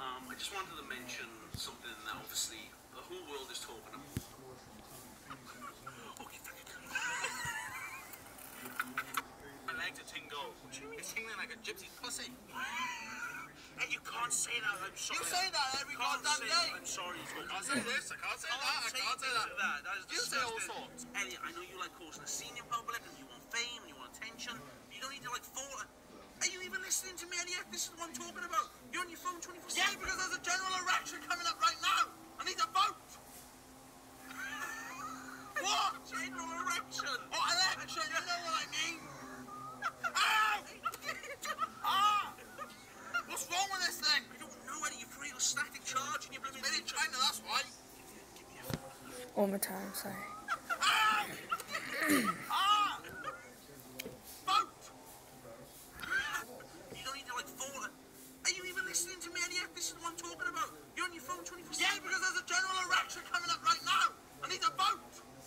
I just wanted to mention something that obviously the whole world is talking about. Okay, thank you. My legs are tingle. What do you mean? It's tingling like a gypsy's pussy. Hey, you can't say that. I'm sorry. You say that every goddamn day. I'm sorry. I can't say this. I can't say that. I can't say that. That is disgusting. You say all sorts. Elliot, I know you like causing a scene in public and you want fame and you want attention. You don't need to like fall. Are you even listening to me, Elliot? This is what I'm talking about. You're on your phone 24/7. Yeah, because there's a general election coming up right now. I need to vote. What? General election. What election? You know what I mean. Ow! Ah! What's wrong with this thing? I don't know, Eddie. You've created a static charge in your blooming... Made in China, that's why. One more time, sorry. Ah! Ah! Vote! You don't need to, like, fall... Are you even listening to me, Eddie? This is what I'm talking about. You're on your phone 24/7. Yeah, because there's a general election coming up right now. I need to vote.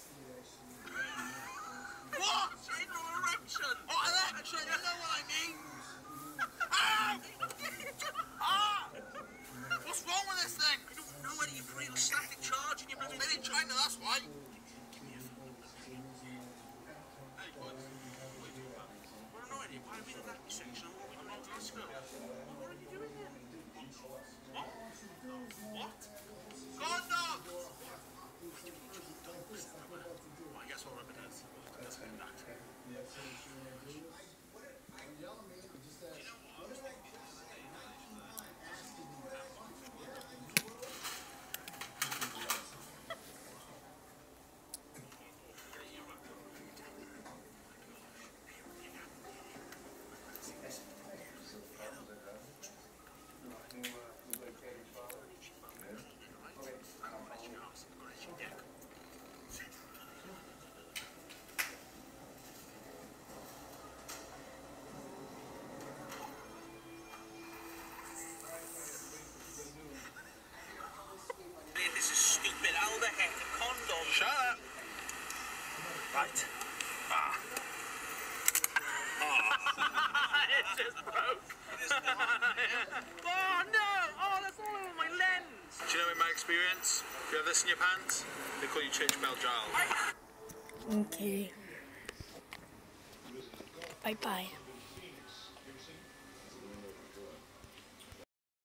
What? General election. What election? You know what I mean. Ow! Ah! What's wrong with this thing? I don't know, Eddie. You've created a static charge in your blooming... Made in China, that's why. Give me a phone. Hey, bud. What are you doing, man? Well, no, Eddie. Why are we in that section? What are we doing out to the school? What are you doing then? What? What? Condoms! Why do we need to dogs? Well, I guess what Robert does. Let's do that. This is stupid. How the heck a condom? Shut up. Right. Ah. It just broke. Oh no! Oh, that's all over my lens. Do you know, in my experience, if you have this in your pants, they call you Church Bell Giles. Okay. Bye bye.